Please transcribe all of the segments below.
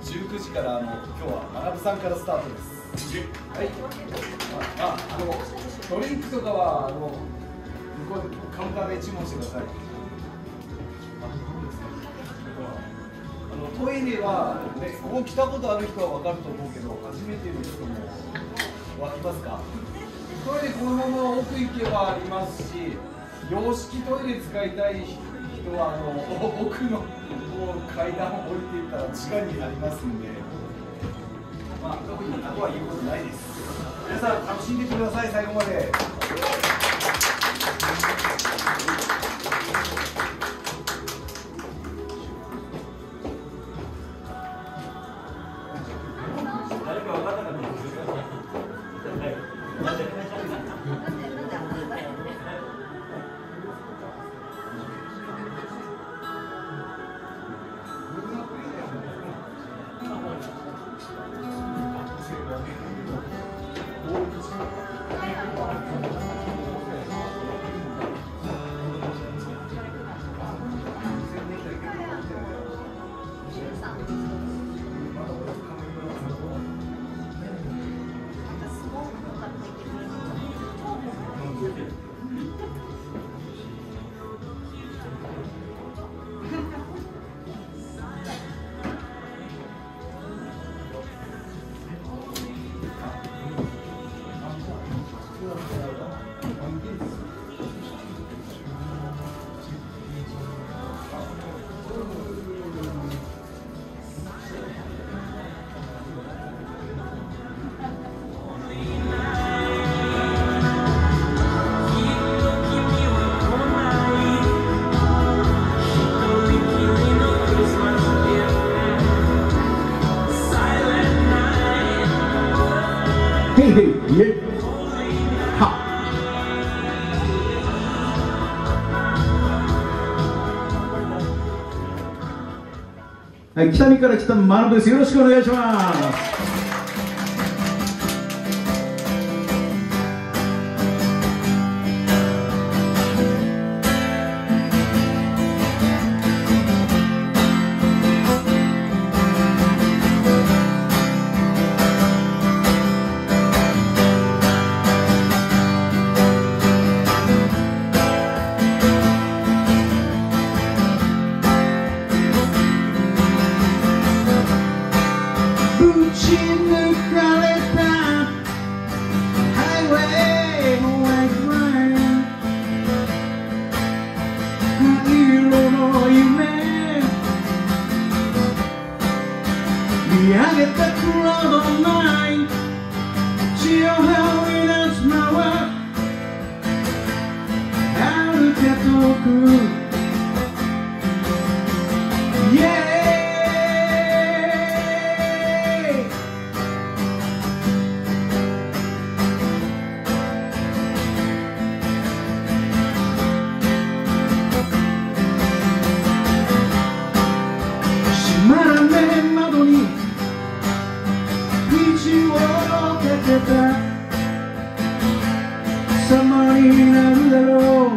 19時から今日は学さんからスタートです。はい。ドリンクとかは向こうカウンターで注文してください。トイレは、ね、ここ来たことある人は分かると思うけど、初めての人も湧きますか？トイレこのまま奥行けばありますし、洋式トイレ使いたい人は奥の階段を降りていったら地下にありますんで、特にあとは言うことないです。皆さん楽しんでください、最後まで。 はい、北見から来たマナです。よろしくお願いします。見上げたクラウドナイン潮が織り出す間は遥か遠くイエーイ閉まらねえ窓に様になるだろう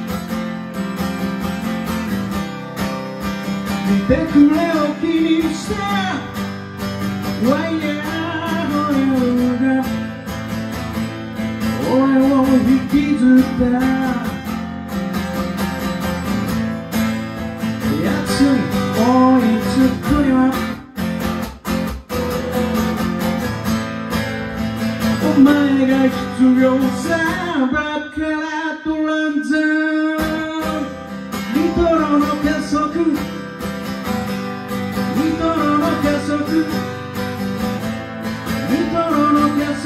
見てくれを気にしたワイヤーの夜が俺を引きずった奴に追いつくにはお前が必要さバカラトランザニトロの加速ニトロの加速ニトロの加速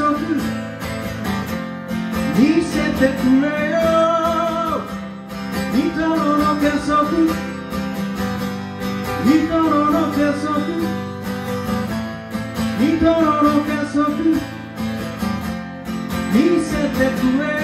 見せてくれよニトロの加速ニトロの加速ニトロの加速見せてくれよ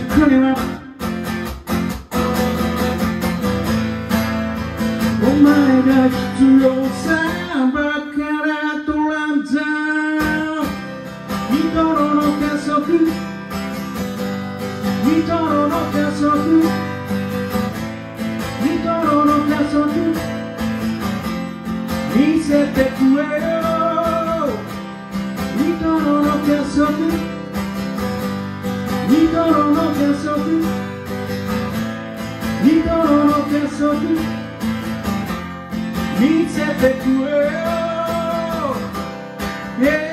国はお前が必要さバカラトランザニトロの加速ニトロの加速ニトロの加速見せてくれよニトロの加速ニトロの加速ニトロの加速見せてくれよ、yeah.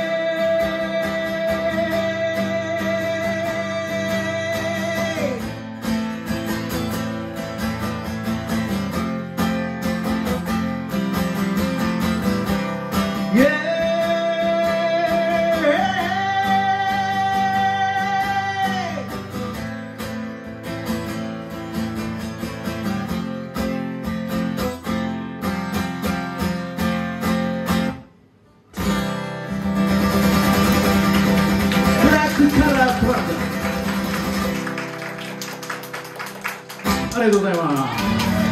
ありがとうございます。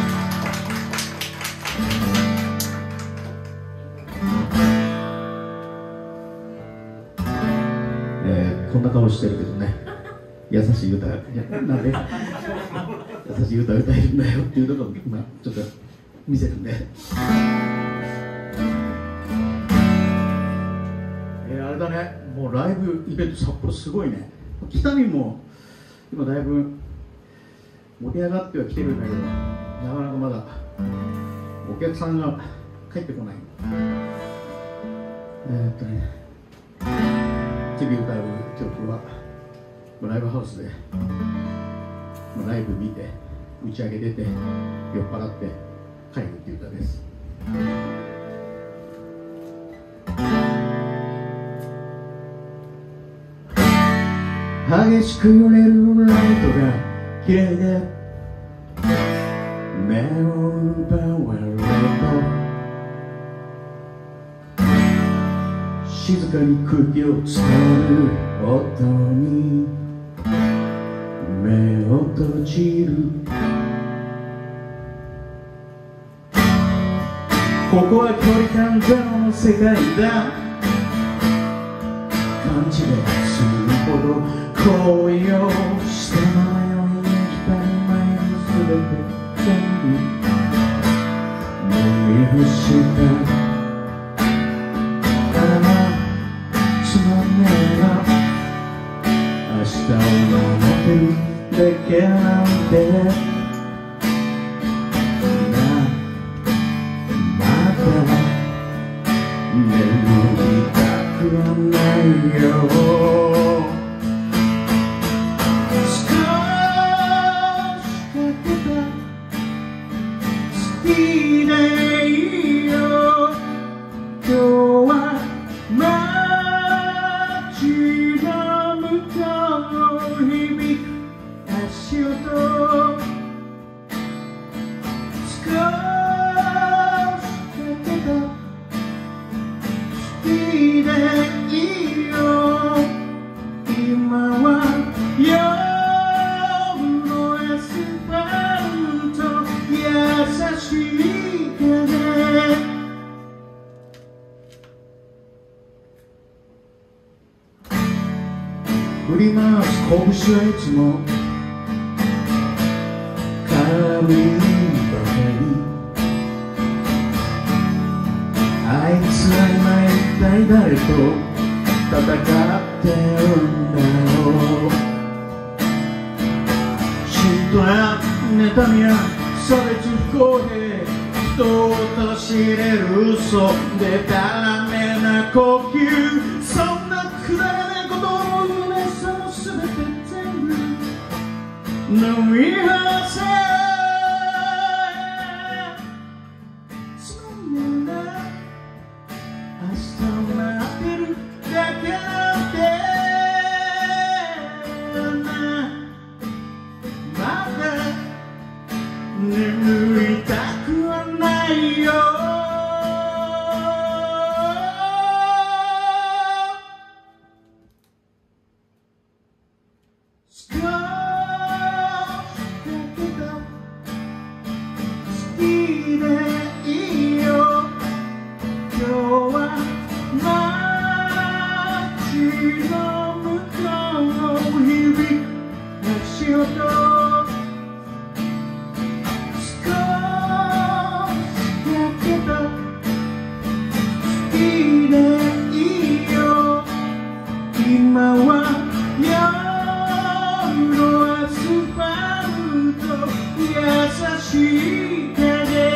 こんな顔してるけどね、優しい歌、なんで優しい歌歌えるんだよっていうところを、ちょっと見せるんで、あれだね、もうライブイベント札幌すごいね。北見も今だいぶ盛り上がってはきてるんだけど、なかなかまだお客さんが帰ってこない。次歌う曲はライブハウスでライブ見て打ち上げ出て酔っ払って帰るっていう歌です。激しく揺れるライトが綺麗で目を奪われると静かに空気を伝える音に目を閉じる。ここは距離感ゼロの世界だ。勘違いするほど恋をしたのよ。当たり前に全て全部飲み干したつまんねえな明日を守ってるだけなんてな。まだ眠りたくはないよ。いいねいいよ今日は街の向こう響く足音少しだけどいいねいいよ今は夜のアスファルト優しい風振り回す拳はいつも軽いばかり。あいつは今一体誰と戦ってるんだろう。嫉妬や妬みや差別不公平人を陥れる嘘でたらめな呼吸そんなくだらないことを胸その全て全部飲み干せつまんねえな明日を待ってるだけなんてな。まだ眠りたくはないよ。少の向こう響く足音少しだけど好きでいいよ今は夜のアスファルト優しい風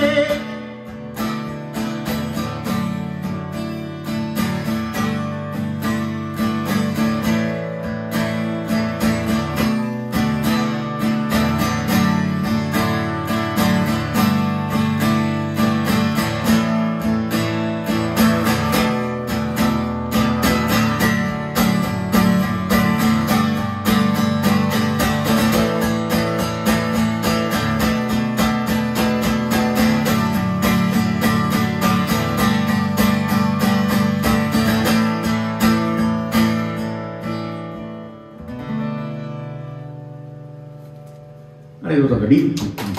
ありがとうございます。リップ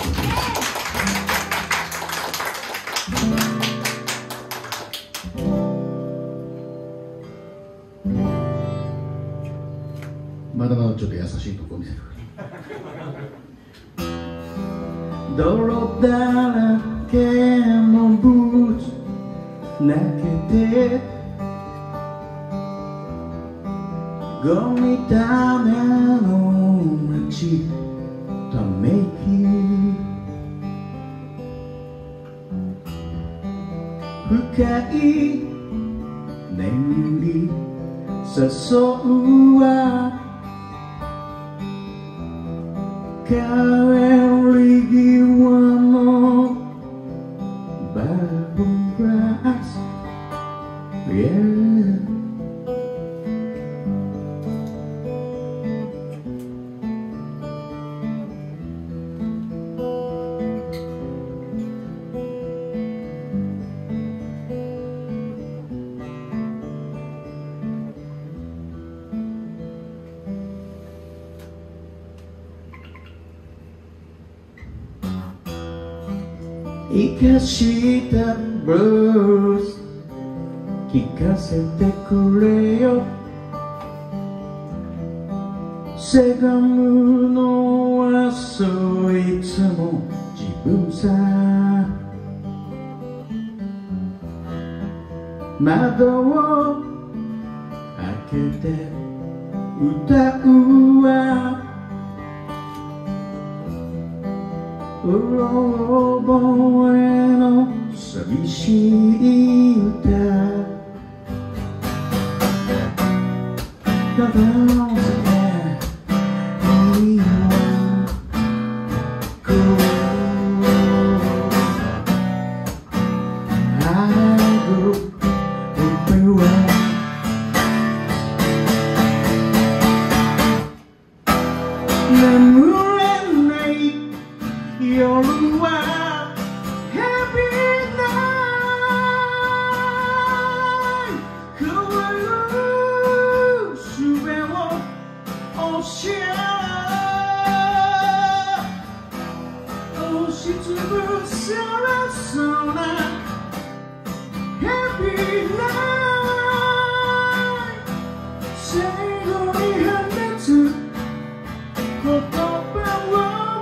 まだまだちょっと優しいところ見せてくれ。泥だらけのブーツ泣けてゴミだめの街ため息深い眠り誘うわ帰り際のバーボングラス、yeah.生かしたブルース聞かせてくれよせがむのはそういつも自分さ窓を開けて歌うわうろ覚えの寂しい歌ただのせいいわこう I go everywhere 眠れない夜は Happy night 変わる術を教え押しつぶされそうな Happy night 最後に放つ言葉を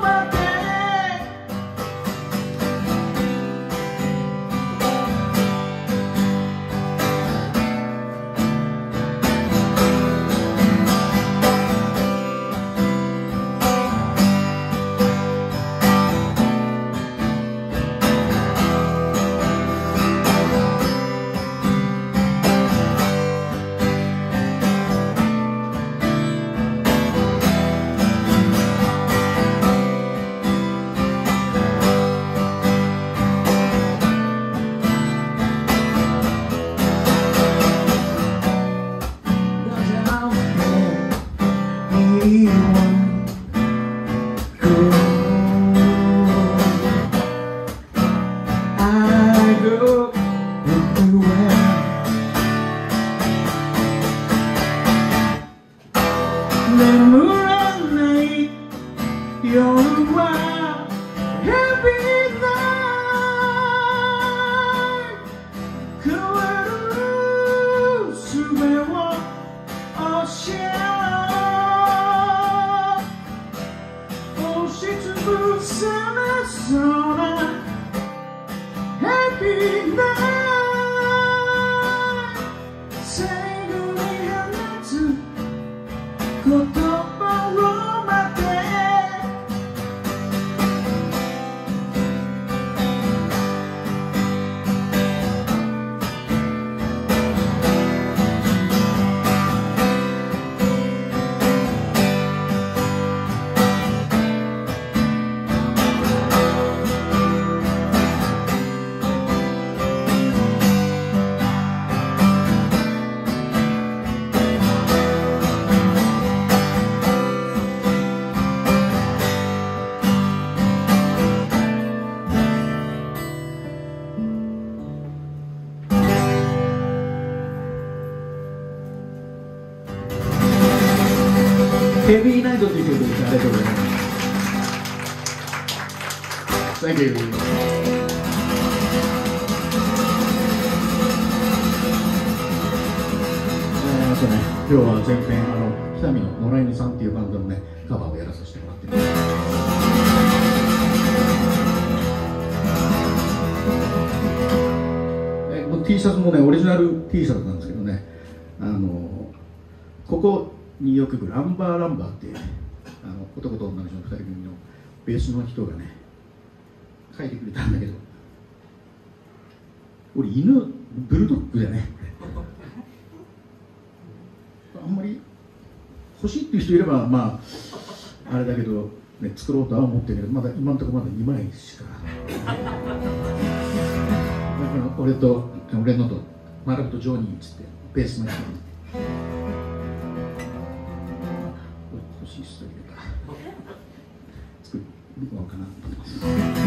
眠らない夜は Happy night 変わる術を教ヘビーナイトという曲です。ありがとうございます。Thank you。今日は前編北見の野良犬さんっていうバンドのねカバーをやらさせてもらってます。T シャツもねオリジナル T シャツなんですけどね、ここによく来るアンバーランバーっていう、ね、男と女の人の2人組のベースの人がね書いてくれたんだけど、俺犬ブルドッグだね。あんまり欲しいっていう人いればまああれだけど、ね、作ろうとは思ってるけど、まだ今のところまだ2枚しか俺のとマルクとジョニーっつってベースの人に欲しい人いれば作るのかなと思います。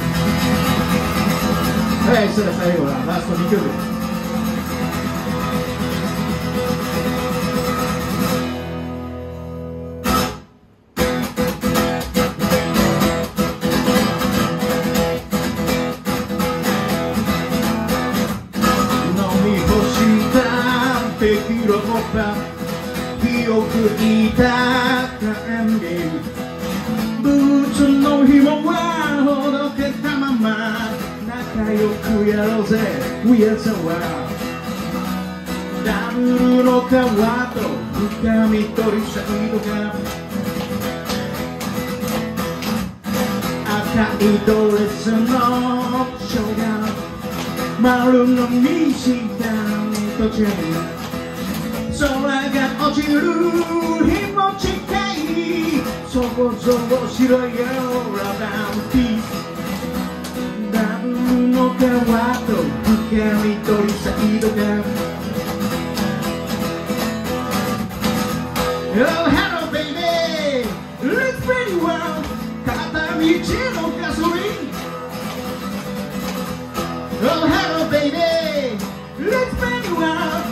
はい、それでは最後はラスト2曲です。記憶に抱かんでブーツの紐はほどけたまま仲良くやろうぜ We are the world ダブルの川と深み取りサイドが赤いドレスのショーが丸の見した途中空が落ちる日も近い想像しろよラバンピースダブルの川と深み取りサイドが Oh hello baby Let's pretty well 片道のガソリン Oh hello baby Let's pretty well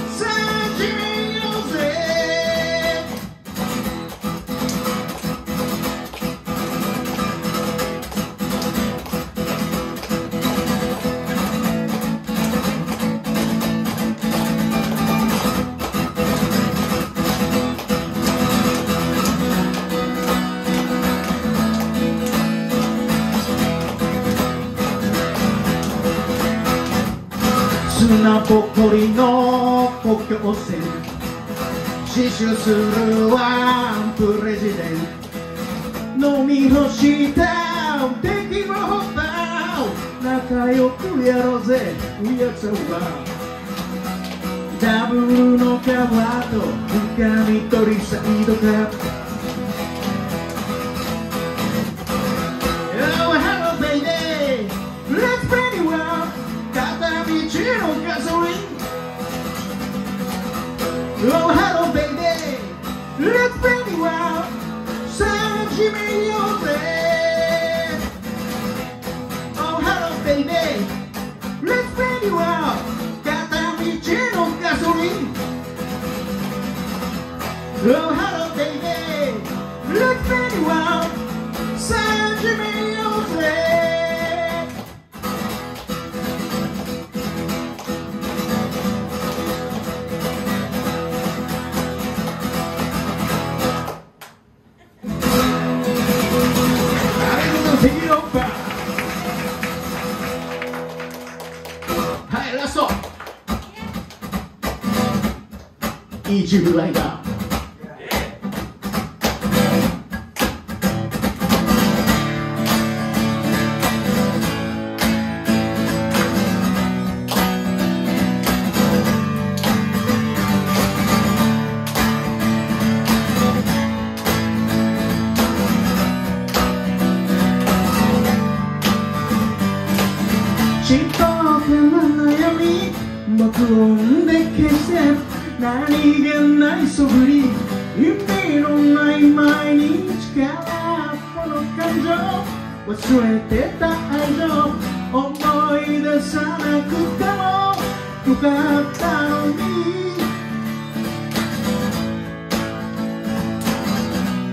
砂ぼこりの国境線死守するワンプレジデント飲み干した敵のホッパー仲良くやろうぜ We are the world ダブルの川と深み取りサイドが Oh hello baby Let's pretty well 片道のガソリン Oh hello baby Let's pretty well さあ始めようぜ Oh hello baby Let's pretty well 片道のガソリン Oh hello baby Let's pretty well さあ始めようぜはい、ラストイージュライダー爆音で消せ何気ない素振り意味のない毎日からこの感情忘れてた愛情思い出さなくてもよかったのに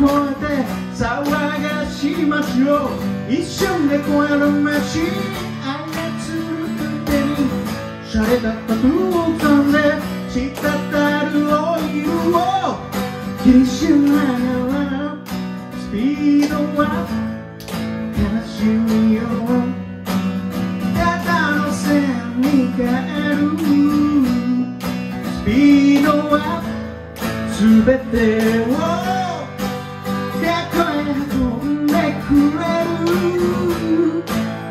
越えて騒がしい街を一瞬で越える街に操る手に洒落たタトゥーを掴んで滴るオイルを気にしながらスピードは悲しみよただの線に変えるスピードは全てを100へ運んでくれる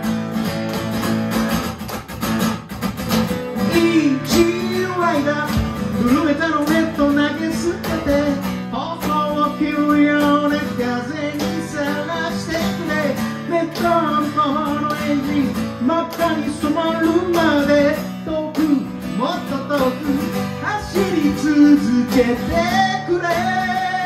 イージーライダーブルベタのネット投げ捨てて頬を切るような風にさらしてくれメトロノのエンジン真っ赤に染まるまで遠くもっと遠く走り続けてくれ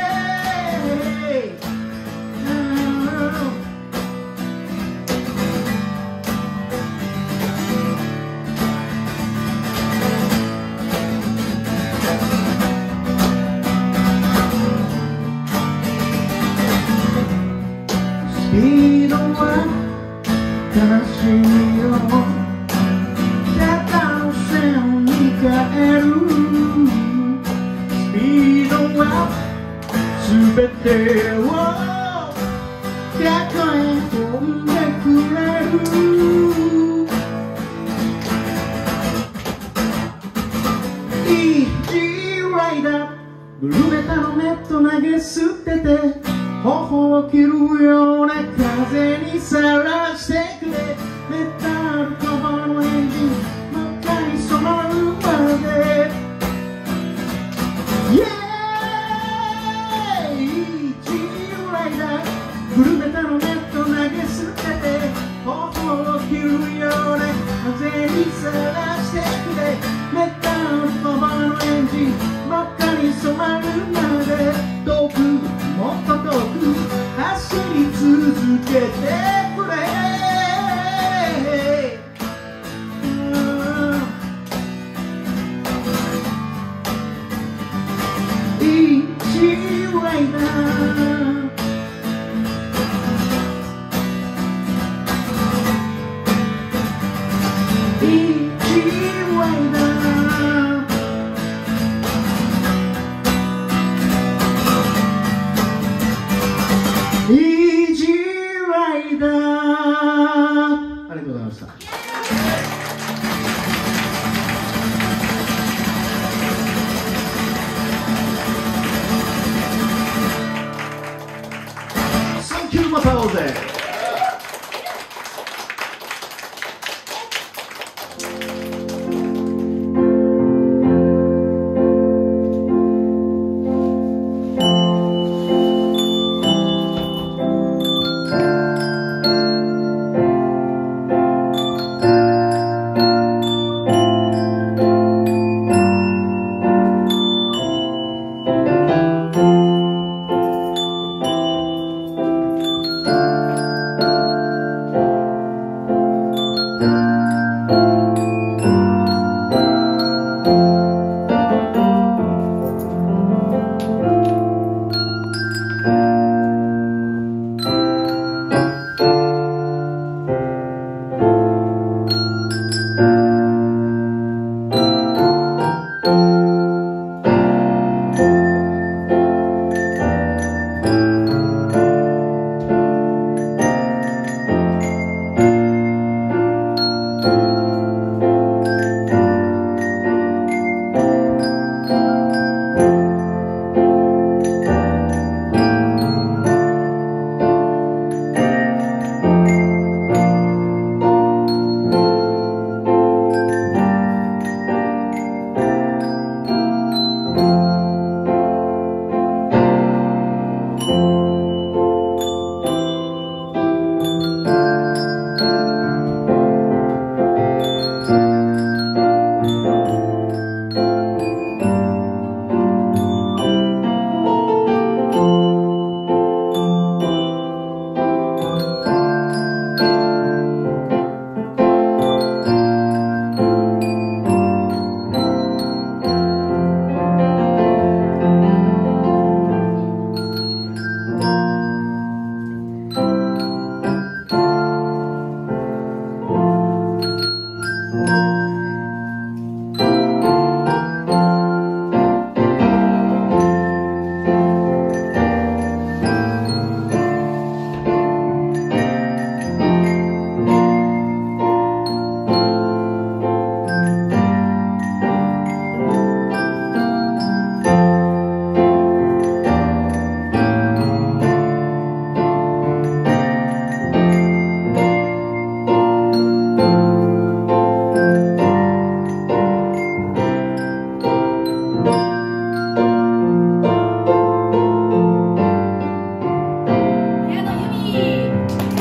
スピードは悲しみよただの線に変えるスピードは全てを100へ飛んでくれるイージーライダーブルベタのネット投げ捨てて頬を切るような風にさらしてくれメタルカバーのエンジン真っ赤に染まるまでイエーイイージーライダーブルベタのネット投げ捨てて頬を切るような風にさらしてくれメタルカバーのエンジン真っ赤に染まるまで遠くもっと遠く走り続けてくれイージーライダーイージーライダーイージーライダーありがとうございました。サンキューまた会おうぜ。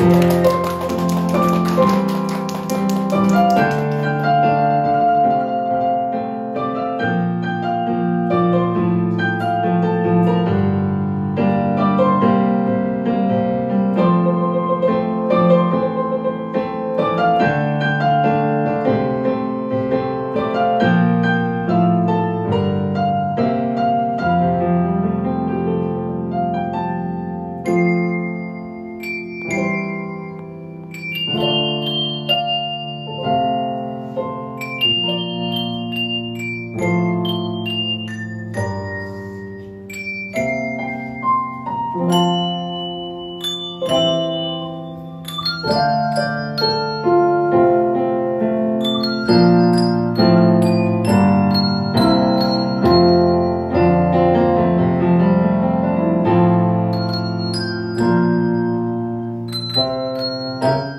「